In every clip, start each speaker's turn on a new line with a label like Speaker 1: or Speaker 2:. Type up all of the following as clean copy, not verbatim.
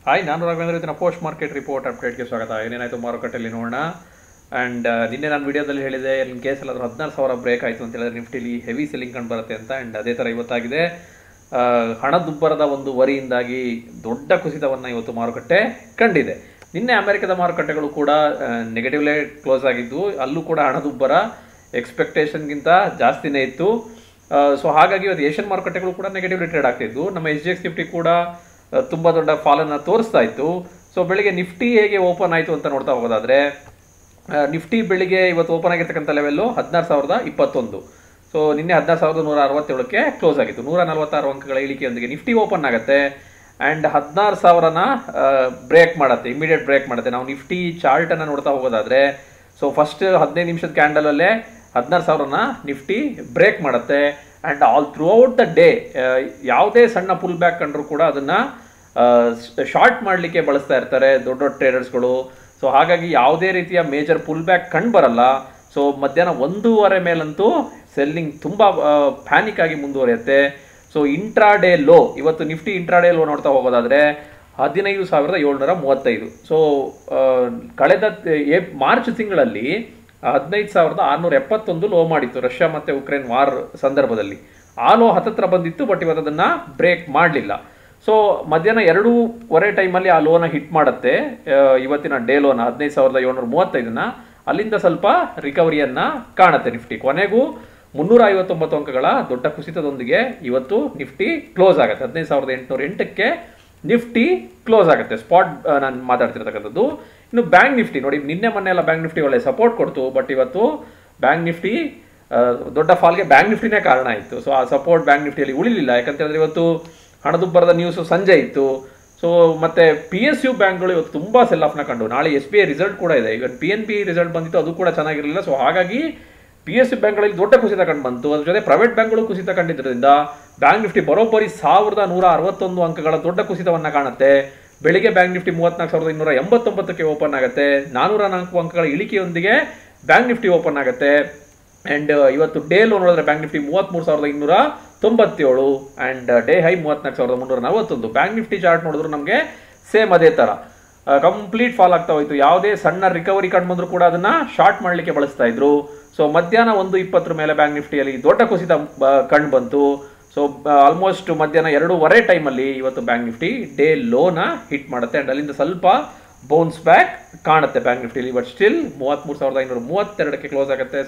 Speaker 1: Hi, ನಾನು ರಾಘವೇಂದ್ರ. ಇವತ್ತಿನ post market report ಅಪ್ಡೇಟ್ಗೆ ಸ್ವಾಗತ. ಏನೇನಾಯಿತು ಮಾರುಕಟ್ಟೆಯಲ್ಲಿ ನೋಡೋಣ. ಆ್ಯಂಡ್ ನಿನ್ನೆ ನಾನು ವಿಡಿಯೋದಲ್ಲಿ ಹೇಳಿದೆ, ಇನ್ ಕೇಸ್ ಎಲ್ಲಾದರೂ 16,000 ಬ್ರೇಕ್ ಆಯಿತು ಅಂತ ಹೇಳಿದ್ರೆ ನಿಫ್ಟಿಲಿ ಹೆವಿ ಸೆಲ್ಲಿಂಗ್ ಕಂಡು ಬರುತ್ತೆ ಅಂತ. ಆ್ಯಂಡ್ ಅದೇ ಥರ ಇವತ್ತಾಗಿದೆ. ಹಣದುಬ್ಬರದ ಒಂದು ವರಿಯಿಂದಾಗಿ ದೊಡ್ಡ ಕುಸಿತವನ್ನು ಇವತ್ತು ಮಾರುಕಟ್ಟೆ ಕಂಡಿದೆ. ನಿನ್ನೆ ಅಮೆರಿಕದ ಮಾರುಕಟ್ಟೆಗಳು ಕೂಡ ನೆಗೆಟಿವ್ಲೇ ಕ್ಲೋಸ್ ಆಗಿದ್ದು, ಅಲ್ಲೂ ಕೂಡ ಹಣದುಬ್ಬರ ಎಕ್ಸ್ಪೆಕ್ಟೇಷನ್ಗಿಂತ ಜಾಸ್ತಿನೇ ಇತ್ತು. ಸೊ ಹಾಗಾಗಿ ಇವತ್ತು ಏಷ್ಯನ್ ಮಾರುಕಟ್ಟೆಗಳು ಕೂಡ ನೆಗೆಟಿವ್ಲಿ ಟ್ರೇಡ್ ಆಗ್ತಿದ್ದು, ನಮ್ಮ SGX ನಿಫ್ಟಿ ಕೂಡ ತುಂಬ ದೊಡ್ಡ ಫಾಲನ್ನು ತೋರಿಸ್ತಾ ಇತ್ತು. ಸೊ ಬೆಳಿಗ್ಗೆ ನಿಫ್ಟಿ ಹೇಗೆ ಓಪನ್ ಆಯಿತು ಅಂತ ನೋಡ್ತಾ ಹೋಗೋದಾದರೆ, ನಿಫ್ಟಿ ಬೆಳಿಗ್ಗೆ ಇವತ್ತು ಓಪನ್ ಆಗಿರ್ತಕ್ಕಂಥ ಲೆವೆಲ್ಲು 16,021. ಸೊ ನಿನ್ನೆ 16,167ಕ್ಕೆ ಕ್ಲೋಸ್ ಆಗಿತ್ತು. 146 ಅಂಕಗಳ ಇಳಿಕೆಯೊಂದಿಗೆ ನಿಫ್ಟಿ ಓಪನ್ ಆಗುತ್ತೆ. ಆ್ಯಂಡ್ 16,000ನ ಬ್ರೇಕ್ ಮಾಡುತ್ತೆ, ಇಮಿಡಿಯೇಟ್ ಬ್ರೇಕ್ ಮಾಡುತ್ತೆ. ನಾವು ನಿಫ್ಟಿ ಚಾರ್ಟನ್ನು ನೋಡ್ತಾ ಹೋಗೋದಾದರೆ, ಸೊ ಫಸ್ಟ್ 15 ನಿಮಿಷದ ಕ್ಯಾಂಡಲಲ್ಲೇ 16,000ನ ನಿಫ್ಟಿ ಬ್ರೇಕ್ ಮಾಡುತ್ತೆ. And all throughout the day ಯಾವುದೇ ಸಣ್ಣ ಪುಲ್ ಬ್ಯಾಕ್ ಕಂಡ್ರೂ ಕೂಡ ಅದನ್ನು ಶಾರ್ಟ್ ಮಾಡಲಿಕ್ಕೆ ಬಳಸ್ತಾ ಇರ್ತಾರೆ ದೊಡ್ಡ ದೊಡ್ಡ ಟ್ರೇಡರ್ಸ್ಗಳು. ಸೊ ಹಾಗಾಗಿ ಯಾವುದೇ ರೀತಿಯ ಮೇಜರ್ ಪುಲ್ ಬ್ಯಾಕ್ ಕಂಡು ಬರಲ್ಲ. ಸೊ ಮಧ್ಯಾಹ್ನ 1:30 ಮೇಲಂತೂ ಸೆಲ್ಲಿಂಗ್ ತುಂಬ ಪ್ಯಾನಿಕ್ ಆಗಿ ಮುಂದುವರಿಯುತ್ತೆ. ಸೊ ಇಂಟ್ರಾಡೇ ಲೋ, ಇವತ್ತು ನಿಫ್ಟಿ ಇಂಟ್ರಾಡೇ ಲೋ ನೋಡ್ತಾ ಹೋಗೋದಾದರೆ 15,735. ಸೊ ಕಳೆದ ಮಾರ್ಚ್ ತಿಂಗಳಲ್ಲಿ 15,671 ಲೋ ಮಾಡಿತ್ತು ರಷ್ಯಾ ಮತ್ತು ಉಕ್ರೇನ್ ವಾರ್ ಸಂದರ್ಭದಲ್ಲಿ. ಆ ಲೋ ಹತ್ತತ್ರ ಬಂದಿತ್ತು, ಬಟ್ ಇವತ್ತು ಅದನ್ನು ಬ್ರೇಕ್ ಮಾಡಲಿಲ್ಲ. ಸೊ ಮಧ್ಯಾಹ್ನ 2:15 ಟೈಮಲ್ಲಿ ಆ ಲೋನ ಹಿಟ್ ಮಾಡುತ್ತೆ, ಇವತ್ತಿನ ಡೇ ಲೋನ 15,735ನ. ಅಲ್ಲಿಂದ ಸ್ವಲ್ಪ ರಿಕವರಿಯನ್ನು ಕಾಣುತ್ತೆ ನಿಫ್ಟಿ. ಕೊನೆಗೂ 359 ಅಂಕಗಳ ದೊಡ್ಡ ಕುಸಿತದೊಂದಿಗೆ ಇವತ್ತು ನಿಫ್ಟಿ ಕ್ಲೋಸ್ ಆಗುತ್ತೆ. 15,808ಕ್ಕೆ ನಿಫ್ಟಿ ಕ್ಲೋಸ್ ಆಗುತ್ತೆ. ಸ್ಪಾಟ್ ನಾನು ಮಾತಾಡ್ತಿರ್ತಕ್ಕಂಥದ್ದು. ಇನ್ನು ಬ್ಯಾಂಕ್ ನಿಫ್ಟಿ ನೋಡಿ, ನಿನ್ನೆ ಮೊನ್ನೆ ಎಲ್ಲ ಬ್ಯಾಂಕ್ ನಿಫ್ಟಿ ಒಳ್ಳೆ ಸಪೋರ್ಟ್ ಕೊಡ್ತು, ಬಟ್ ಇವತ್ತು ಬ್ಯಾಂಕ್ ನಿಫ್ಟಿ ದೊಡ್ಡ ಫಾಲ್ಗೆ ಬ್ಯಾಂಕ್ ನಿಫ್ಟಿನೇ ಕಾರಣ ಇತ್ತು. ಸೊ ಆ ಸಪೋರ್ಟ್ ಬ್ಯಾಂಕ್ ನಿಫ್ಟಿಯಲ್ಲಿ ಉಳಿಲಿಲ್ಲ. ಯಾಕಂತ ಹೇಳಿದ್ರೆ ಇವತ್ತು ಹಣದುಬ್ಬರದ ನ್ಯೂಸು ಸಂಜೆ ಇತ್ತು. ಸೊ ಮತ್ತೆ PSU ಬ್ಯಾಂಕ್ಗಳು ಇವತ್ತು ತುಂಬ ಸೆಲ್ ಆಫ್ನ ಕಂಡು. ನಾಳೆ SBI ರಿಸಲ್ಟ್ ಕೂಡ ಇದೆ. ಇವತ್ತು PNB ರಿಸಲ್ಟ್ ಬಂದಿತ್ತು, ಅದು ಕೂಡ ಚೆನ್ನಾಗಿರಲಿಲ್ಲ. ಸೊ ಹಾಗಾಗಿ PSU ಬ್ಯಾಂಕ್ಗಳಲ್ಲಿ ದೊಡ್ಡ ಕುಸಿತ ಕಂಡು ಬಂತು. ಅದ್ರ ಜೊತೆ ಪ್ರೈವೇಟ್ ಬ್ಯಾಂಕ್ಗಳು ಕುಸಿತ ಕಂಡಿದ್ದರಿಂದ ಬ್ಯಾಂಕ್ ನಿಫ್ಟಿ ಬರೋಬ್ಬರಿ 1,161 ಅಂಕಗಳ ದೊಡ್ಡ ಕುಸಿತವನ್ನು ಕಾಣುತ್ತೆ. ಬೆಳಿಗ್ಗೆ ಬ್ಯಾಂಕ್ ನಿಫ್ಟಿ 34,289ಕ್ಕೆ ಓಪನ್ ಆಗುತ್ತೆ. 404 ಅಂಕಗಳ ಇಳಿಕೆಯೊಂದಿಗೆ ಬ್ಯಾಂಕ್ ನಿಫ್ಟಿ ಓಪನ್ ಆಗುತ್ತೆ. ಆ್ಯಂಡ್ ಇವತ್ತು ಡೇ ಲೋ ನೋಡಿದ್ರೆ bank Nifty 33,297 and day high 34,341. Bank Nifty chart ನೋಡಿದ್ರು ನಮಗೆ ಸೇಮ್ ಅದೇ ಥರ ಕಂಪ್ಲೀಟ್ ಫಾಲ್ ಆಗ್ತಾ ಹೋಯ್ತು. ಯಾವುದೇ ಸಣ್ಣ ರಿಕವರಿ ಕಂಡು ಬಂದರೂ ಕೂಡ ಅದನ್ನು ಶಾರ್ಟ್ ಮಾಡಲಿಕ್ಕೆ ಬಳಸ್ತಾ ಇದ್ರು. ಸೊ ಮಧ್ಯಾಹ್ನ 1:20 ಮೇಲೆ ಬ್ಯಾಂಕ್ ನಿಫ್ಟಿಯಲ್ಲಿ ದೊಡ್ಡ ಕುಸಿತ ಕಂಡು ಬಂತು. ಸೊ ಆಲ್ಮೋಸ್ಟ್ ಮಧ್ಯಾಹ್ನ 2:15 ಟೈಮಲ್ಲಿ ಇವತ್ತು ಬ್ಯಾಂಕ್ ನಿಫ್ಟಿ ಡೇ ಲೋನ ಹಿಟ್ ಮಾಡುತ್ತೆ. ಆ್ಯಂಡ್ ಅಲ್ಲಿಂದ ಸ್ವಲ್ಪ ಬೌನ್ಸ್ ಬ್ಯಾಕ್ ಕಾಣುತ್ತೆ ಬ್ಯಾಂಕ್ ನಿಫ್ಟಿಲಿ. ಬಟ್ ಸ್ಟಿಲ್ 33,532ಕ್ಕೆ ಕ್ಲೋಸ್ ಆಗುತ್ತೆ.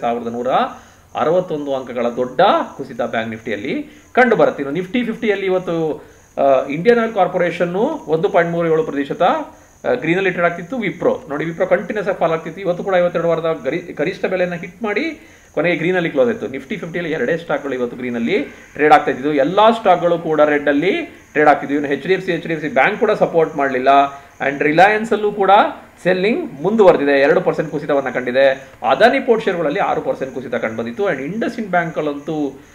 Speaker 1: 1,161 ಅಂಕಗಳ ದೊಡ್ಡ ಕುಸಿತ ಬ್ಯಾಂಕ್ ನಿಫ್ಟಿಯಲ್ಲಿ ಕಂಡು ಬರುತ್ತೆ. ಇನ್ನು ನಿಫ್ಟಿ 50ಯಲ್ಲಿ ಇವತ್ತು ಇಂಡಿಯನ್ ಆಯಿಲ್ ಕಾರ್ಪೊರೇಷನ್ನು 1.37% ಗ್ರೀನಲ್ಲಿ ಟ್ರೇಡ್ ಆಗ್ತಿತ್ತು. ವಿಪ್ರೋ ನೋಡಿ, ವಿಪ್ರೋ ಕಂಟಿನ್ಯೂಸ್ ಆಗಿ ಫಾಲ್ ಆಗ್ತಿತ್ತು. ಇವತ್ತು ಕೂಡ 52 ವಾರದ ಗರಿಷ್ಠ ಬೆಲೆಯನ್ನು ಹಿಟ್ ಮಾಡಿ ಕೊನೆಗೆ ಗ್ರೀನಲ್ಲಿ ಕ್ಲೋಸ್ ಆಯಿತು. ನಿಫ್ಟಿ 50ಯಲ್ಲಿ 2 ಸ್ಟಾಕ್ಗಳು ಇವತ್ತು ಗ್ರೀನಲ್ಲಿ ಟ್ರೇಡ್ ಆಗ್ತಾ ಇದ್ದು, ಎಲ್ಲ ಸ್ಟಾಕ್ಗಳು ಕೂಡ ರೆಡ್ ಅಲ್ಲಿ ಟ್ರೇಡ್ ಆಗ್ತಿದ್ವು. ಇನ್ನು HDFC ಬ್ಯಾಂಕ್ ಕೂಡ ಸಪೋರ್ಟ್ ಮಾಡಲಿಲ್ಲ. ಆ್ಯಂಡ್ ರಿಲಯನ್ಸ್ ಅಲ್ಲೂ ಕೂಡ ಸೆಲ್ಲಿಂಗ್ ಮುಂದುವರೆದಿದೆ, 2% ಕುಸಿತವನ್ನು ಕಂಡಿದೆ. ಅದಾನಿ ಪೋರ್ಟ್ ಶೇರ್ಗಳಲ್ಲಿ 6% ಕುಸಿತ ಕಂಡು ಬಂದಿತ್ತು. ಆ್ಯಂಡ್ ಇಂಡಸ್ಇಂಡ್ ಬ್ಯಾಂಕಲ್ಲಂತೂ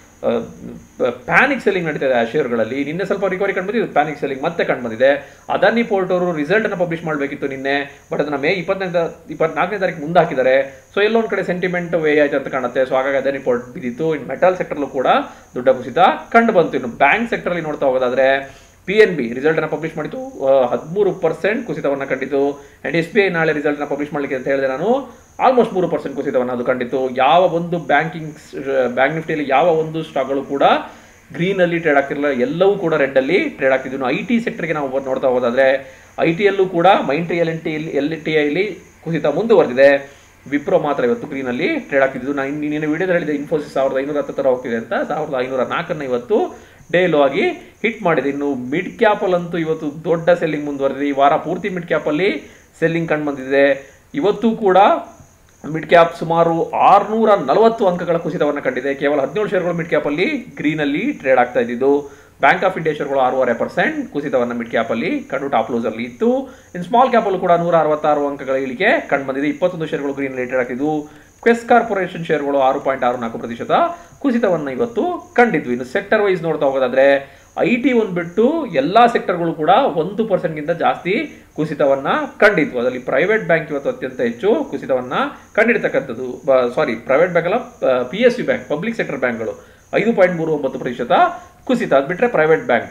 Speaker 1: ಪ್ಯಾನಿಕ್ ಸೆಲ್ಲಿಂಗ್ ನಡೀತಿದೆ ಆ ಶೇರ್ಗಳಲ್ಲಿ. ನಿನ್ನೆ ಸ್ವಲ್ಪ ರಿಕವರಿ ಕಂಡು ಬಂದಿದ್ದು, ಪ್ಯಾನಿಕ್ ಸೆಲ್ಲಿಂಗ್ ಮತ್ತೆ ಕಂಡು ಬಂದಿದೆ. ಅದಾನಿ ಪೋರ್ಟ್ ಅವರು ರಿಸಲ್ಟನ್ನು ಪಬ್ಲಿಷ್ ಮಾಡಬೇಕಿತ್ತು ನಿನ್ನೆ, ಬಟ್ ಅದನ್ನು ಮೇ 24ನೇ ತಾರೀಕು ಮುಂದೆ ಹಾಕಿದ್ದಾರೆ. ಸೊ ಎಲ್ಲೊಂದು ಕಡೆ ಸೆಂಟಿಮೆಂಟ್ ವೇ ಆಯ್ತು ಅಂತ ಕಾಣುತ್ತೆ. ಸೊ ಹಾಗಾಗಿ ಅದಾನಿ ಪೋರ್ಟ್ ಬಿದ್ದಿತ್ತು. ಇನ್ನು ಮೆಟಲ್ ಸೆಕ್ಟರ್ಲೂ ಕೂಡ ದೊಡ್ಡ ಕುಸಿತ ಕಂಡು ಬಂತು. ಇನ್ನು ಬ್ಯಾಂಕ್ ಸೆಕ್ಟರಲ್ಲಿ ನೋಡ್ತಾ ಹೋಗೋದಾದ್ರೆ, PNB ರಿಸಲ್ಟನ್ನು ಪಬ್ಲಿಷ್ ಮಾಡಿತ್ತು, 13% ಕುಸಿತವನ್ನು ಕಂಡಿತು. ಆ್ಯಂಡ್ SBI ನಾಳೆ ರಿಸಲ್ಟನ್ನು ಪಬ್ಲಿಷ್ ಮಾಡಲಿಕ್ಕೆ ಅಂತ ಹೇಳಿದೆ ನಾನು, ಆಲ್ಮೋಸ್ಟ್ 3% ಕುಸಿತವನ್ನು ಅದು ಕಂಡಿತು. ಯಾವ ಒಂದು ಬ್ಯಾಂಕ್ ನಿಫ್ಟಿಯಲ್ಲಿ ಯಾವ ಒಂದು ಸ್ಟಾಕ್ಗಳು ಕೂಡ ಗ್ರೀನಲ್ಲಿ ಟ್ರೇಡ್ ಆಗ್ತಿರಲಿಲ್ಲ, ಎಲ್ಲವೂ ಕೂಡ ರೆಡ್ಡಲ್ಲಿ ಟ್ರೇಡ್ ಆಗ್ತಿದ್ವು. IT ಸೆಕ್ಟರ್ಗೆ ನಾವು ನೋಡ್ತಾ ಹೋಗೋದಾದ್ರೆ, ITಯಲ್ಲೂ ಕೂಡ ಮೈಂಟ್ರಿ LTIಯಲ್ಲಿ ಕುಸಿತ ಮುಂದುವರೆದಿದೆ. ವಿಪ್ರೋ ಮಾತ್ರ ಇವತ್ತು ಗ್ರೀನಲ್ಲಿ ಟ್ರೇಡ್ ಆಗ್ತಿದ್ದು. ನಾನು ಇನ್ನೇನು ವಿಡಿಯೋದಲ್ಲಿ ಹೇಳಿದೆ, ಇನ್ಫೋಸಿಸ್ 1,510 ಥರ ಹೋಗ್ತಿದೆ ಅಂತ. 1,504ನ್ನು ಇವತ್ತು ಡೇ ಲೋ ಆಗಿ ಹಿಟ್ ಮಾಡಿದೆ. ಇನ್ನು ಮಿಡ್ ಕ್ಯಾಪಲ್ಲಂತೂ ಇವತ್ತು ದೊಡ್ಡ ಸೆಲ್ಲಿಂಗ್ ಮುಂದುವರೆದಿದೆ. ಈ ವಾರ ಪೂರ್ತಿ ಮಿಡ್ ಕ್ಯಾಪಲ್ಲಿ ಸೆಲ್ಲಿಂಗ್ ಕಂಡು ಬಂದಿದೆ. ಇವತ್ತು ಕೂಡ ಮಿಡ್ ಕ್ಯಾಪ್ ಸುಮಾರು 640 ಅಂಕಗಳ ಕುಸಿತವನ್ನು ಕಂಡಿದೆ. ಕೇವಲ 17 ಶೇರ್ಗಳು ಮಿಡ್ ಕ್ಯಾಪಲ್ಲಿ ಗ್ರೀನಲ್ಲಿ ಟ್ರೇಡ್ ಆಗ್ತಾ ಇದ್ದಿದ್ದು. ಬ್ಯಾಂಕ್ ಆಫ್ ಇಂಡಿಯಾ ಶೇರ್ಗಳು 6.5% ಕುಸಿತವನ್ನು ಮಿಡ್ ಕ್ಯಾಪಲ್ಲಿ ಕಂಡು ಟಾಪ್ ಲೂಸಲ್ಲಿ ಇತ್ತು. ಇನ್ನು ಸ್ಮಾಲ್ ಕ್ಯಾಪಲ್ಲೂ ಕೂಡ 166 ಅಂಕಗಳ ಇಳಿಕೆ ಕಂಡು ಬಂದಿದೆ. 21 ಶೇರ್ಗಳು ಗ್ರೀನಲ್ಲಿ ಟ್ರೇಡ್ ಆಗ್ತಿದ್ವು. ಕ್ವೆಸ್ ಕಾರ್ಪೊರೇಷನ್ ಶೇರ್ಗಳು 6.64% ಕುಸಿತವನ್ನು ಇವತ್ತು ಕಂಡಿದ್ವು. ಇನ್ನು ಸೆಕ್ಟರ್ ವೈಸ್ ನೋಡ್ತಾ ಹೋಗೋದಾದ್ರೆ, IT ಒಂದು ಬಿಟ್ಟು ಎಲ್ಲ ಸೆಕ್ಟರ್ಗಳು ಕೂಡ 1%ಗಿಂತ ಜಾಸ್ತಿ ಕುಸಿತವನ್ನು ಕಂಡಿದ್ವು. ಅದರಲ್ಲಿ ಪ್ರೈವೇಟ್ ಬ್ಯಾಂಕ್ ಇವತ್ತು ಅತ್ಯಂತ ಹೆಚ್ಚು ಕುಸಿತವನ್ನು ಕಂಡಿರ್ತಕ್ಕಂಥದ್ದು. ಪ್ರೈವೇಟ್ ಬ್ಯಾಂಕ್ ಅಲ್ಲ, PSU ಬ್ಯಾಂಕ್, ಪಬ್ಲಿಕ್ ಸೆಕ್ಟರ್ ಬ್ಯಾಂಕ್ಗಳು 5.39% ಕುಸಿತ. ಅದು ಬಿಟ್ಟರೆ ಪ್ರೈವೇಟ್ ಬ್ಯಾಂಕ್ಗಳು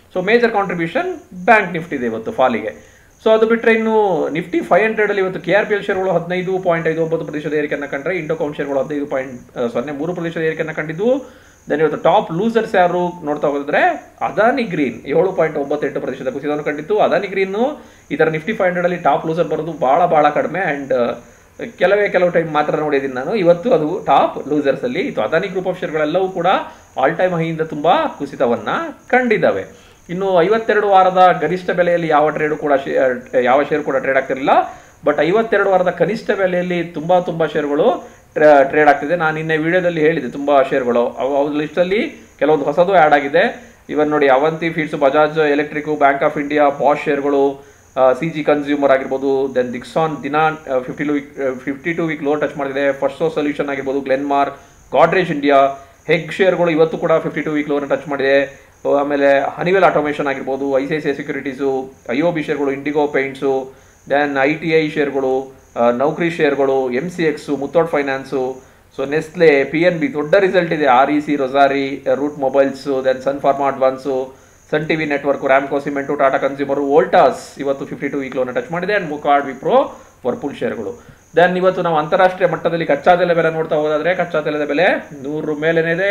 Speaker 1: so major contribution bank Nifty ಇದೆ ಇವತ್ತು ಫಾಲಿಗೆ. ಸೊ ಅದು ಬಿಟ್ಟರೆ ಇನ್ನು ನಿಫ್ಟಿ 500 ಅಲ್ಲಿ ಇವತ್ತು KRPL ಶೇರ್ಗಳು 15.59% ಏರಿಕೆಯನ್ನು ಕಂಡ್ರೆ, ಇಂಡೋಕೌಂಟ್ ಶೇರ್ಗಳು 15.03% ಏರಿಕೆಯನ್ನು ಕಂಡಿದ್ದು. ದೆನ್ ಇವತ್ತು ಟಾಪ್ ಲೂಸರ್ಸ್ ಯಾರು ನೋಡ್ತಾ ಹೋದ್ರೆ ಅದಾನಿ ಗ್ರೀನ್ 7.98% ಕುಸಿತವನ್ನು ಕಂಡಿತ್ತು. ಅದಾನಿ ಗ್ರೀನ್ ಈ ತರ ನಿಫ್ಟಿ 500 ಅಲ್ಲಿ ಟಾಪ್ ಲೂಸರ್ ಬರೋದು ಬಹಳ ಕಡಿಮೆ, ಅಂಡ್ ಕೆಲವು ಟೈಮ್ ಮಾತ್ರ ನೋಡಿದ್ದೀನಿ ನಾನು. ಇವತ್ತು ಅದು ಟಾಪ್ ಲೂಸರ್ಸ್ ಅಲ್ಲಿ ಇತ್ತು. ಅದಾನಿ ಗ್ರೂಪ್ ಆಫ್ ಶೇರ್ಗಳೆಲ್ಲವೂ ಕೂಡ ಆಲ್ ಟೈಮ್ ಹೈಯಿಂದ ತುಂಬಾ ಕುಸಿತವನ್ನ ಕಂಡಿದ್ದಾವೆ. ಇನ್ನು 52 ವಾರದ ಗರಿಷ್ಠ ಬೆಲೆಯಲ್ಲಿ ಯಾವ ಶೇರ್ ಕೂಡ ಟ್ರೇಡ್ ಆಗ್ತಿರಲಿಲ್ಲ. ಬಟ್ 52 ವಾರದ ಕನಿಷ್ಠ ಬೆಲೆಯಲ್ಲಿ ತುಂಬಾ ಶೇರ್ಗಳು ಟ್ರೇಡ್ ಆಗ್ತಿದೆ. ನಾನು ನಿನ್ನೆ ವಿಡಿಯೋದಲ್ಲಿ ಹೇಳಿದೆ ತುಂಬಾ ಶೇರ್ಗಳು ಅವ್ರ ಲಿಸ್ಟ್ ಅಲ್ಲಿ ಕೆಲವೊಂದು ಹೊಸದು ಆಡ್ ಆಗಿದೆ. ಇವನ್ ನೋಡಿ, Avanti feeds, Bajaj electric, Bank of India, Bosch ಶೇರ್ಗಳು, CG ಕನ್ಸ್ಯೂಮರ್ ಆಗಿರ್ಬೋದು, ದೆನ್ ದಿಕ್ಸಾನ್ ದಿನ 52 ವೀಕ್ ಲೋ ಟಚ್ ಮಾಡಿದೆ. ಫಸ್ಟ್ ಸೊಲ್ಯೂಷನ್ ಆಗಿರ್ಬೋದು, ಗ್ಲೆನ್ಮಾರ್ಕ್, ಗಾಡ್ರೇಜ್ ಇಂಡಿಯಾ, ಹೆಗ್ ಶೇರ್ಗಳು ಇವತ್ತು ಕೂಡ 52 ವೀಕ್ ಲೋನ ಟಚ್ ಮಾಡಿದೆ. ಆಮೇಲೆ ಹನಿವೆಲ್ ಆಟೋಮೇಷನ್ ಆಗಿರ್ಬೋದು, ICICI ಸೆಕ್ಯೂರಿಟೀಸು, IOB ಶೇರ್ಗಳು, ಇಂಡಿಗೋ ಪೇಂಟ್ಸು, ದೆನ್ ITI ಶೇರ್ಗಳು, ನೌಕರಿ ಶೇರ್ಗಳು, MCX, Muthoot finance, so Nestle, PNB ದೊಡ್ಡ ರಿಸಲ್ಟ್ ಇದೆ. REC, Rossari, Route Mobiles, then Sun pharma advance, Sun TV network, Ramco cement, Tata consumer, Voltas ಇವತ್ತು 52 ವೀಕ್ ಲೋನ ಟಚ್ ಮಾಡಿದೆ. And ಮುಕಾರ್ಡ್, ವಿಪ್ರೋ, ವರ್ಪೂಲ್ ಶೇರ್ಗಳು. ದೆನ್ ಇವತ್ತು ನಾವು ಅಂತಾರಾಷ್ಟ್ರೀಯ ಮಟ್ಟದಲ್ಲಿ ಕಚ್ಚಾ ತೈಲ ಬೆಲೆ ನೋಡ್ತಾ ಹೋದಾದ್ರೆ ಕಚ್ಚಾ ತೈಲದ ಬೆಲೆ 100 ಮೇಲೇನೆ ಇದೆ.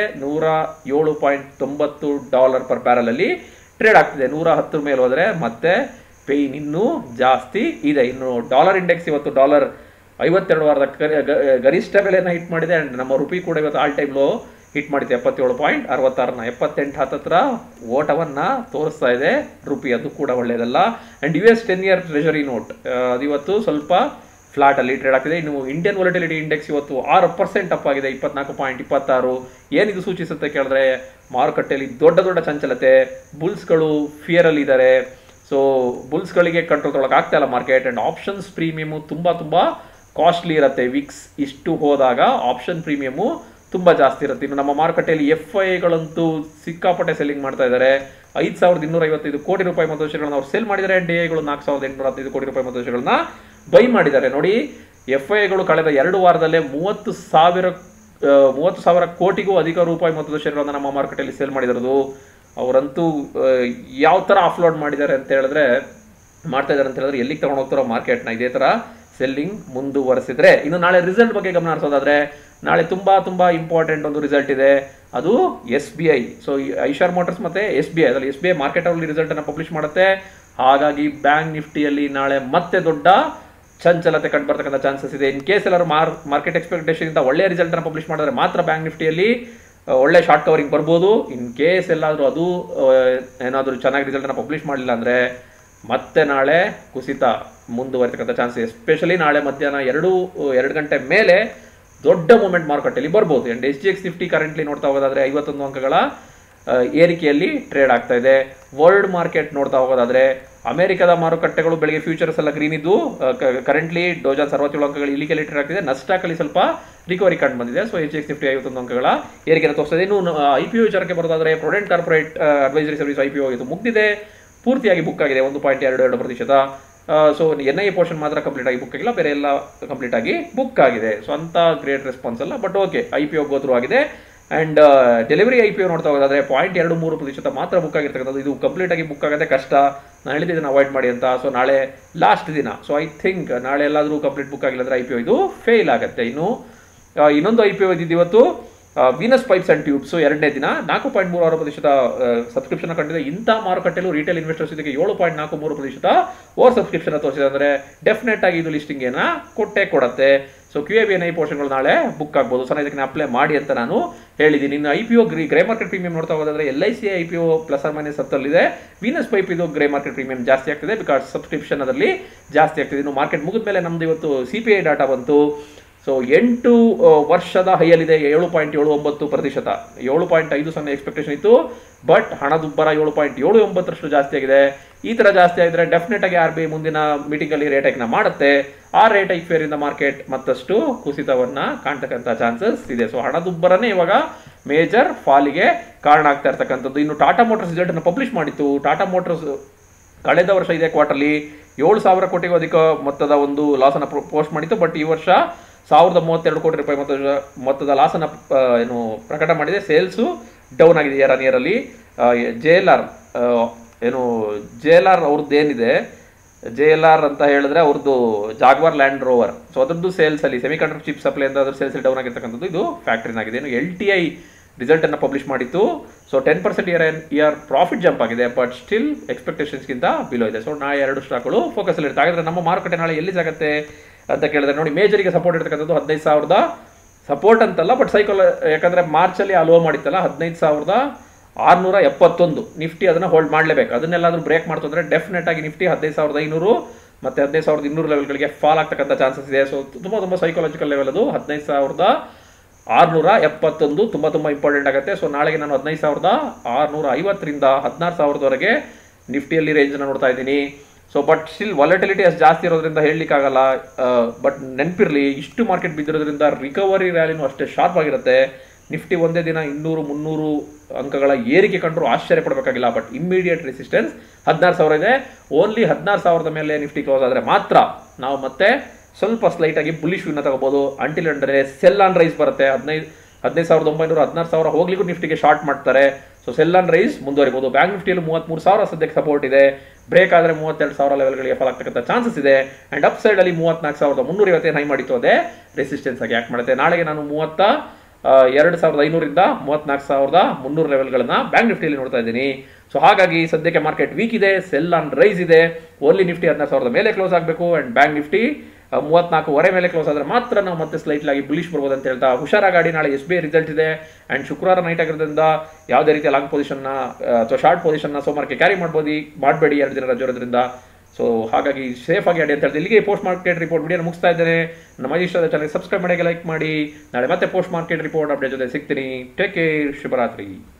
Speaker 1: $107.90 ಪರ್ ಬ್ಯಾರಲ್ ಅಲ್ಲಿ ಟ್ರೇಡ್ ಆಗ್ತಿದೆ. 110 ಮೇಲೆ ಹೋದ್ರೆ ಮತ್ತೆ ಪೇಯ್ನ್ ಇನ್ನೂ ಜಾಸ್ತಿ ಇದೆ. ಇನ್ನು ಡಾಲರ್ ಇಂಡೆಕ್ಸ್ ಇವತ್ತು $52 ವಾರದ ಗರಿಷ್ಠ ಬೆಲೆನ ಹಿಟ್ ಮಾಡಿದೆ. ಅಂಡ್ ನಮ್ಮ ರುಪಿ ಕೂಡ ಇವತ್ತು ಆಲ್ ಟೈಮ್ ಲೋ ಹಿಟ್ ಮಾಡಿದೆ. 77.66ನ 78 ಹತ್ತತ್ರ ಓಟವನ್ನ ತೋರಿಸ್ತಾ ಇದೆ ರುಪಿ. ಅದು ಕೂಡ ಒಳ್ಳೆಯದಲ್ಲ. And US 10 year treasury note ಅದು ಇವತ್ತು ಸ್ವಲ್ಪ ಫ್ಲಾಟ್ ಅಲ್ಲಿ ಟ್ರೇಡ್ ಆಗ್ತಿದೆ. ಇನ್ನು ಇಂಡಿಯನ್ ವಾಲಟಿಲಿಟಿ ಇಂಡೆಕ್ಸ್ ಇವತ್ತು 6% ಅಪ್ ಆಗಿದೆ, 24.26. ಏನಿದು ಸೂಚಿಸುತ್ತೆ ಕೇಳಿದ್ರೆ ಮಾರುಕಟ್ಟೆಯಲ್ಲಿ ದೊಡ್ಡ ಚಂಚಲತೆ, ಬುಲ್ಸ್ಗಳು ಫಿಯರ್ ಅಲ್ಲಿ ಇದ್ದಾರೆ. ಸೊ ಬುಲ್ಸ್ಗಳಿಗೆ ಕಂಟ್ರೋಲ್ ತೊಗೊಳಕ್ ಆಗ್ತಾ ಇಲ್ಲ ಮಾರ್ಕೆಟ್. ಅಂಡ್ ಆಪ್ಷನ್ಸ್ ಪ್ರೀಮಿಯಮು ತುಂಬಾ ಕಾಸ್ಟ್ಲಿ ಇರುತ್ತೆ. ವಿಕ್ಸ್ ಇಷ್ಟು ಹೋದಾಗ ಆಪ್ಷನ್ ಪ್ರೀಮಿಯಮು ತುಂಬಾ ಜಾಸ್ತಿ ಇರುತ್ತೆ. ಇನ್ನು ನಮ್ಮ ಮಾರುಕಟ್ಟೆಯಲ್ಲಿ FIIಗಳಂತೂ ಸಿಕ್ಕಾಪಟ್ಟೆ ಸೆಲ್ಲಿಂಗ್ ಮಾಡ್ತಾ ಇದ್ದಾರೆ. 5,255 ಕೋಟಿ ರೂಪಾಯಿ ಮೊತ್ತದ ಶೇರ್ಗಳನ್ನ ಅವ್ರು ಸೆಲ್ ಮಾಡಿದ್ದಾರೆ. ಅಂಡ್ DIಗಳು 4,815 ಕೋಟಿ ರೂಪಾಯಿ ಮೊತ್ತದ ಶೇರ್ಗಳನ್ನ ಬೈ ಮಾಡಿದ್ದಾರೆ. ನೋಡಿ, FIIಗಳು ಕಳೆದ 2 ವಾರದಲ್ಲೇ 30,000 ಕೋಟಿಗೂ ಅಧಿಕ ರೂಪಾಯಿ ಮೊತ್ತದ ಶೇರ್ಗಳನ್ನ ನಮ್ಮ ಮಾರುಕಟ್ಟೆಯಲ್ಲಿ ಸೇಲ್ ಮಾಡಿರೋದು. ಅವರಂತೂ ಯಾವ ತರ ಆಫ್ಲೋಡ್ ಮಾಡ್ತಾ ಇದ್ದಾರೆ ಅಂತ ಹೇಳಿದ್ರೆ ಎಲ್ಲಿಗೆ ತಗೊಂಡು ಹೋಗ್ತಾರೋ ಮಾರ್ಕೆಟ್ನ ಇದೇ ತರ ಸೆಲ್ಲಿಂಗ್ ಮುಂದುವರೆಸಿದ್ರೆ. ಇನ್ನು ನಾಳೆ ರಿಸಲ್ಟ್ ಬಗ್ಗೆ ಗಮನ ಹರಿಸೋದಾದ್ರೆ ನಾಳೆ ತುಂಬಾ ಇಂಪಾರ್ಟೆಂಟ್ ಒಂದು ರಿಸಲ್ಟ್ ಇದೆ. ಅದು SBI. ಸೊ ಐಶರ್ ಮೋಟರ್ಸ್ ಮತ್ತೆ SBI, ಅದರಲ್ಲಿ SBI ಮಾರ್ಕೆಟ್ ಅವರಲ್ಲಿ ರಿಸಲ್ಟ್ ಅನ್ನ ಪಬ್ಲಿಷ್ ಮಾಡುತ್ತೆ. ಹಾಗಾಗಿ ಬ್ಯಾಂಕ್ ನಿಫ್ಟಿಯಲ್ಲಿ ನಾಳೆ ಮತ್ತೆ ದೊಡ್ಡ ಚಂಚಲತೆ ಕಂಡು ಬರ್ತಕ್ಕಂಥ ಚಾನ್ಸಸ್ ಇದೆ. ಇನ್ ಕೇಸ್ ಎಲ್ಲರೂ ಮಾರ್ಕೆಟ್ ಎಕ್ಸ್ಪೆಕ್ಟೇಷನ್ ಇಂದ ಒಳ್ಳೆ ರಿಸಲ್ಟ್ ಅನ್ನ ಪಬ್ಲಿಷ್ ಮಾಡಿದ್ರೆ ಮಾತ್ರ ಬ್ಯಾಂಕ್ ನಿಫ್ಟಿಯಲ್ಲಿ ಒಳ್ಳೆ ಶಾರ್ಟ್ ಕವರಿಂಗ್ ಬರ್ಬೋದು. ಇನ್ ಕೇಸ್ ಎಲ್ಲಾದ್ರೂ ಅದು ಏನಾದರೂ ಚೆನ್ನಾಗಿ ರಿಸಲ್ಟ್ ಅನ್ನ ಪಬ್ಲಿಷ್ ಮಾಡಲಿಲ್ಲ ಅಂದ್ರೆ ಮತ್ತೆ ನಾಳೆ ಕುಸಿತ ಮುಂದುವರಿತಕ್ಕಂಥ ಚಾನ್ಸಸ್, ಎಸ್ಪೆಷಲಿ ನಾಳೆ ಮಧ್ಯಾಹ್ನ 2 ಗಂಟೆ ಮೇಲೆ ದೊಡ್ಡ ಮೂವ್ಮೆಂಟ್ ಮಾರುಕಟ್ಟೆಯಲ್ಲಿ ಬರ್ಬೋದು. ಅಂಡ್ SGX ನಿಫ್ಟಿ ಕರೆಂಟ್ಲಿ ನೋಡ್ತಾ ಹೋಗೋದಾದ್ರೆ 51 ಅಂಕಗಳ ಏರಿಕೆಯಲ್ಲಿ ಟ್ರೇಡ್ ಆಗ್ತಾ ಇದೆ. ವರ್ಲ್ಡ್ ಮಾರ್ಕೆಟ್ ನೋಡ್ತಾ ಹೋಗೋದಾದ್ರೆ ಅಮೆರಿಕದ ಮಾರುಕಟ್ಟೆಗಳು ಬೆಳಿಗ್ಗೆ ಫ್ಯೂಚರ್ಸ್ ಎಲ್ಲ ಗ್ರೀನ್ ಇದ್ದು ಕರೆಂಟ್ಲಿ ಡೋಜಾನ್ಸ್ 67 ಅಂಕಗಳ ಇಳಿಕೆಯಲ್ಲಿ ಟ್ರೇಡ್ ಆಗ್ತಿದೆ. ನಸ್ಟಾಕ್ ಅಲ್ಲಿ ಸ್ವಲ್ಪ ರಿಕವರಿ ಕಂಡು ಬಂದಿದೆ. ಸೊ SGX ನಿಫ್ಟಿ 51 ಅಂಕಗಳ ಏರಿಕೆಯನ್ನು ತೋರಿಸ್ತದೆ. ಇನ್ನು IPO ವಿಚಾರಕ್ಕೆ ಬರೋದಾದ್ರೆ Prudent corporate advisory service IPO ಇದು ಮುಗ್ದಿದೆ, ಪೂರ್ತಿಯಾಗಿ ಬುಕ್ ಆಗಿದೆ 1.22%. ಸೊ NIA ಪೋರ್ಷನ್ ಮಾತ್ರ ಕಂಪ್ಲೀಟ್ ಆಗಿ ಬುಕ್ ಆಗಿಲ್ಲ, ಬೇರೆ ಎಲ್ಲ ಕಂಪ್ಲೀಟ್ ಆಗಿ ಬುಕ್ ಆಗಿದೆ. ಸೊ ಅಂತ ಗ್ರೇಟ್ ರೆಸ್ಪಾನ್ಸ್ ಅಲ್ಲ, ಬಟ್ ಓಕೆ IPO ಗೋತ್ರು ಆಗಿದೆ. ಅಂಡ್ ಡೆಲಿವರಿ IPO ನೋಡ್ತಾ ಹೋದಾದ್ರೆ 0.23% ಮಾತ್ರ ಬುಕ್ ಆಗಿರ್ತಕ್ಕಂಥದ್ದು. ಇದು ಕಂಪ್ಲೀಟ್ ಆಗಿ ಬುಕ್ ಆಗೋದೇ ಕಷ್ಟ. ನಾನು ಹೇಳಿದ್ದೆ ಇದನ್ನು ಅವಾಯ್ಡ್ ಮಾಡಿ ಅಂತ. ಸೊ ನಾಳೆ ಲಾಸ್ಟ್ ದಿನ. ಸೊ ಐ ಥಿಂಕ್ ನಾಳೆ ಎಲ್ಲಾದರೂ ಕಂಪ್ಲೀಟ್ ಬುಕ್ ಆಗಿಲ್ಲ ಅಂದ್ರೆ IPO ಇದು ಫೇಲ್ ಆಗುತ್ತೆ. ಇನ್ನು ಇನ್ನೊಂದು IPO ಇದ್ದಿದ್ದು ಇವತ್ತು ವೀನಸ್ ಪೈಪ್ಸ್ ಅಂಡ್ ಟ್ಯೂಬ್ಸ್ 2ನೇ ದಿನ 4.36% ಸಬ್ಸ್ಕ್ರಿಪ್ಷನ್ ಕಂಡಿದೆ. ಇಂಥ ಮಾರುಕಟ್ಟೆಯಲ್ಲೂ ರಿಟೇಲ್ ಇನ್ವೆಸ್ಟರ್ಸ್ ಇದಕ್ಕೆ 7.43% ಓವರ್ ಸಬ್ಸ್ಕ್ರಿಪ್ಷನ್ ತೋರಿಸಿದೆ. ಅಂದ್ರೆ ಡೆಫಿನೆಟ್ ಆಗಿ ಇದು ಲಿಸ್ಟಿಂಗ್ ಏನ ಕೊಡುತ್ತೆ. ಸೊ QAB NI ಪೋರ್ಷನ್ಗಳು ನಾಳೆ ಬುಕ್ ಆಗ್ಬೋದು. ಸೊ ಇದಕ್ಕೆ ಅಪ್ಲೈ ಮಾಡಿ ಅಂತ ನಾನು ಹೇಳಿದ್ದೀನಿ. ಇನ್ನು IPO ಗ್ರೇ ಮಾರ್ಕೆಟ್ ಪ್ರೀಮಿಯಂ ನೋಡ್ತಾ ಹೋದ್ರೆ LIC IPO ±10 ಇದೆ. ವೀನಸ್ ಪೈಪ್ ಇದು ಗ್ರೇ ಮಾರ್ಕೆಟ್ ಪ್ರೀಮಿಯಂ ಜಾಸ್ತಿ ಆಗ್ತಿದೆ, ಬಿಕಾಸ್ ಸಬ್ಸ್ಕ್ರಿಪ್ಷನ್ ಅದರಲ್ಲಿ ಜಾಸ್ತಿ ಆಗ್ತಿದೆ. ಇನ್ನು ಮಾರ್ಕೆಟ್ ಮುಗಿದ ಮೇಲೆ ನಮ್ದು ಇವತ್ತು CPI ಡಾಟಾ ಬಂತು. ಸೊ 8 ವರ್ಷದ ಹೈಯಲ್ಲಿದೆ 7.79%. 7.50 ಎಕ್ಸ್ಪೆಕ್ಟೇಷನ್ ಇತ್ತು, ಬಟ್ ಹಣದುಬ್ಬರ 7.79% ಜಾಸ್ತಿ ಆಗಿದೆ. ಈ ತರ ಜಾಸ್ತಿ ಆಗಿದ್ರೆ ಡೆಫಿನೆಟ್ ಆಗಿ RBI ಮುಂದಿನ ಮೀಟಿಂಗ್ ಅಲ್ಲಿ ರೇಟ್ ಹೈಕ್ ನ ಮಾಡುತ್ತೆ. ಆ ರೇಟ್ ಹೈಕ್ ಫೇರ್ ಇಂದ ಮಾರ್ಕೆಟ್ ಮತ್ತಷ್ಟು ಕುಸಿತವನ್ನ ಕಾಣ್ತಕ್ಕಂಥ ಚಾನ್ಸಸ್ ಇದೆ. ಸೊ ಹಣದುಬ್ಬರನೇ ಇವಾಗ ಮೇಜರ್ ಫಾಲಿಗೆ ಕಾರಣ ಆಗ್ತಾ ಇರ್ತಕ್ಕಂಥದ್ದು. ಇನ್ನು ಟಾಟಾ ಮೋಟರ್ಸ್ ರಿಸಲ್ಟ್ ಅನ್ನು ಪಬ್ಲಿಷ್ ಮಾಡಿತ್ತು. ಟಾಟಾ ಮೋಟರ್ಸ್ ಕಳೆದ ವರ್ಷ ಇದೇ ಕ್ವಾರ್ಟರ್ಲಿ 7,000 ಕೋಟಿಗೂ ಅಧಿಕ ಮೊತ್ತದ ಒಂದು ಲಾಸ್ ಅನ್ನು ಪೋಸ್ಟ್ ಮಾಡಿತ್ತು. ಬಟ್ ಈ ವರ್ಷ 1,032 ಕೋಟಿ ರೂಪಾಯಿ ಮೊತ್ತದ ಲಾಸ್ ಅನ್ನು ಪ್ರಕಟ ಮಾಡಿದೆ. ಸೇಲ್ಸು ಡೌನ್ ಆಗಿದೆ ಇಯರ್ ಆನ್ ಇಯರ್ ಅಲ್ಲಿ. JLR ಏನು JLR ಅವ್ರದ್ದು ಏನಿದೆ, JLR ಅಂತ ಹೇಳಿದ್ರೆ ಅವ್ರದ್ದು ಜಾಗ್ವಾರ್ ಲ್ಯಾಂಡ್ ರೋವರ್, ಸೊ ಅದ್ರದ್ದು ಸೇಲ್ಸಲ್ಲಿ ಸೆಮಿಕಂಡಕ್ಟರ್ ಚಿಪ್ ಸಪ್ಲೈ ಅಂತ ಅದ್ರ ಸೇಲ್ಸಲ್ಲಿ ಡೌನ್ ಆಗಿರ್ತಕ್ಕಂಥದ್ದು ಇದು ಫ್ಯಾಕ್ಟ್ರಿನಾಗಿದೆ. ಏನು LTI ರಿಸಲ್ಟನ್ನು ಪಬ್ಲಿಷ್ ಮಾಡಿತ್ತು. ಸೊ 10% ಇಯರ್ ಪ್ರಾಫಿಟ್ ಜಂಪ್ ಆಗಿದೆ, ಬಟ್ ಸ್ಟಿಲ್ ಎಕ್ಸ್ಪೆಕ್ಟೇಷನ್ಸ್ಗಿಂತ ಬಿಲೋ ಇದೆ. ಸೊ ನಾಳೆ 2 ಸ್ಟಾಕ್ಗಳು ಫೋಕಸಲ್ಲಿ ಇರುತ್ತೆ. ಹಾಗಾದ್ರೆ ನಮ್ಮ ಮಾರುಕಟ್ಟೆ ನಾಳೆ ಎಲ್ಲಿ ಜಾಗತ್ತೆ ಅಂತ ಕೇಳಿದ್ರೆ ನೋಡಿ, ಮೇಜರಿಗೆ ಸಪೋರ್ಟ್ ಇರ್ತಕ್ಕಂಥದ್ದು 15,000 ಸಪೋರ್ಟ್ ಅಂತಲ್ಲ, ಬಟ್ ಸೈಕಲ್, ಯಾಕಂದ್ರೆ ಮಾರ್ಚಲ್ಲಿ ಅಲೋ ಮಾಡಿತ್ತಲ್ಲ 15,671 ನಿಫ್ಟಿ ಅದನ್ನ ಹೋಲ್ಡ್ ಮಾಡಲೇಬೇಕು. ಅದನ್ನೆಲ್ಲಾದ್ರೂ ಬ್ರೇಕ್ ಮಾಡ್ತಂದ್ರೆ ಡೆಫಿನೆಟ್ ಆಗಿ ನಿಫ್ಟಿ 15,500 ಮತ್ತೆ 15,200 ಲೆವೆಲ್ಗಳಿಗೆ ಫಾಲ್ ಆಗ್ತಕ್ಕಂಥ ಚಾನ್ಸಸ್ ಇದೆ. ಸೊ ತುಂಬಾ ಸೈಕಾಲಜಿಕಲ್ ಲೆವೆಲ್ ಅದು 15,671 ತುಂಬಾ ಇಂಪಾರ್ಟೆಂಟ್ ಆಗುತ್ತೆ. ಸೊ ನಾಳೆಗೆ ನಾನು 15,650ರಿಂದ 16,000ವರೆಗೆ ನಿಫ್ಟಿಯಲ್ಲಿ ರೇಂಜ್ ನೋಡ್ತಾ ಇದ್ದೀನಿ. ಸೊ ಬಟ್ ಸ್ಟಿಲ್ ವಾಲಟಿಲಿಟಿ ಅಷ್ಟು ಜಾಸ್ತಿ ಇರೋದ್ರಿಂದ ಹೇಳಲಿಕ್ಕಾಗಲ್ಲ. ಬಟ್ ನೆನಪಿರ್ಲಿ, ಇಷ್ಟು ಮಾರ್ಕೆಟ್ ಬಿದ್ದಿರೋದ್ರಿಂದ ರಿಕವರಿ ರ್ಯಾಲಿನೂ ಅಷ್ಟೇ ಶಾರ್ಪ್ ಆಗಿರುತ್ತೆ. ನಿಫ್ಟಿ ಒಂದೇ ದಿನ 200-300 ಅಂಕಗಳ ಏರಿಕೆ ಕಂಡ್ರು ಆಶ್ಚರ್ಯ ಪಡಬೇಕಾಗಿಲ್ಲ. ಬಟ್ ಇಮ್ಮಿಡಿಯೇಟ್ ರೆಸಿಸ್ಟೆನ್ಸ್ 16,000 ಇದೆ. ಓನ್ಲಿ 16,000 ಮೇಲೆ ನಿಫ್ಟಿ ಕ್ಲೋಸ್ ಆದರೆ ಮಾತ್ರ ನಾವು ಮತ್ತೆ ಸ್ವಲ್ಪ ಸ್ಲೈಟ್ ಆಗಿ ಬುಲಿಶ್ ವ್ಯೂನ ತಗೋಬಹುದು. ಅಂಟಿಲ್ ಅಂದ್ರೆ ಸೆಲ್ ಆನ್ ರೈಸ್ ಬರುತ್ತೆ. 15,900 16,000 ಹೋಗ್ಲಿಕ್ಕೂ ನಿಫ್ಟಿಗೆ ಶಾರ್ಟ್ ಮಾಡ್ತಾರೆ. ಸೊ ಸೆಲ್ ಆನ್ ರೈಸ್ ಮುಂದುವರಿಬಹುದು. ಬ್ಯಾಂಕ್ ನಿಫ್ಟಿಯಲ್ಲಿ 33,000 ಸದ್ಯಕ್ಕೆ ಸಪೋರ್ಟ್ ಇದೆ. ಬ್ರೇಕ್ ಆದರೆ 32,000 ಲೆವೆಲ್ಗಳಿಗೆ ಫಾಲ್ ಆಗ್ತಕ್ಕಂಥ ಚಾನ್ಸಸ್ ಇದೆ. ಅಂಡ್ ಅಪ್ ಸೈಡ್ ಅಲ್ಲಿ 34,350 ಹೈ ಮಾಡಿತ್ತು, ಅದೇ ರೆಸಿಸ್ಟೆನ್ಸ್ ಆಗಿ ಆಕ್ಟ್ ಮಾಡುತ್ತೆ. ನಾಳೆಗೆ ನಾನು 32,500ರಿಂದ 34,300 ಲೆವೆಲ್ಗಳನ್ನ ಬ್ಯಾಂಕ್ ನಿಫ್ಟಿಯಲ್ಲಿ ನೋಡ್ತಾ ಇದ್ದೀನಿ. ಸೊ ಹಾಗಾಗಿ ಸದ್ಯಕ್ಕೆ ಮಾರ್ಕೆಟ್ ವೀಕ್ ಇದೆ, ಸೆಲ್ ಆನ್ ರೈಸ್ ಇದೆ. ಓನ್ಲಿ ನಿಫ್ಟಿ 16,000 ಮೇಲೆ ಕ್ಲೋಸ್ ಆಗಬೇಕು ಅಂಡ್ ಬ್ಯಾಂಕ್ ನಿಫ್ಟಿ 34,500 ಮೇಲೆ ಕ್ಲೋಸ್ ಆದ್ರೆ ಮಾತ್ರ ನಾವು ಮತ್ತೆ ಸ್ಲೈಟ್ಲಿ ಆಗಿ ಬುಲಿಶ್ ಬರ್ಬೋದು ಅಂತ ಹೇಳ್ತಾ ಹುಷಾರಾಗಿ. ನಾಳೆ SBI ರಿಸಲ್ಟ್ ಇದೆ ಅಂಡ್ ಶುಕ್ರವಾರ ನೈಟ್ ಆಗಿರೋದ್ರಿಂದ ಯಾವುದೇ ರೀತಿಯ ಲಾಂಗ್ ಪೊಸಿಷನ್ನ ಅಥವಾ ಶಾರ್ಟ್ ಪೊಸಿಷನ್ನ ಸೋಮವಾರಕ್ಕೆ ಕ್ಯಾರಿ ಮಾಡಬೇಡಿ, 2 ದಿನ ರಜೆ ಇರೋದ್ರಿಂದ. ಸೊ ಹಾಗಾಗಿ ಸೇಫ್ ಆಗಿ ಆಡಿ ಅಂತ ಹೇಳ್ತೀವಿ. ಇಲ್ಲಿಗೆ ಪೋಸ್ಟ್ ಮಾರ್ಕೆಟ್ ರಿಪೋರ್ಟ್ ವಿಡಿಯೋನ ಮುಗಿಸ್ತಾ ಇದ್ದೇನೆ. ನಮ್ಮ ಇಷ್ಟದ ಚಾನಲ್ ಸಬ್ಸ್ಕ್ರೈಬ್ ಮಾಡಿ, ಲೈಕ್ ಮಾಡಿ. ನಾಳೆ ಮತ್ತೆ ಪೋಸ್ಟ್ ಮಾರ್ಕೆಟ್ ರಿಪೋರ್ಟ್ ಅಪ್ಡೇಟ್ ಜೊತೆ ಸಿಗ್ತೀನಿ. ಟೇಕ್ ಕೇರ್, ಶುಭರಾತ್ರಿ.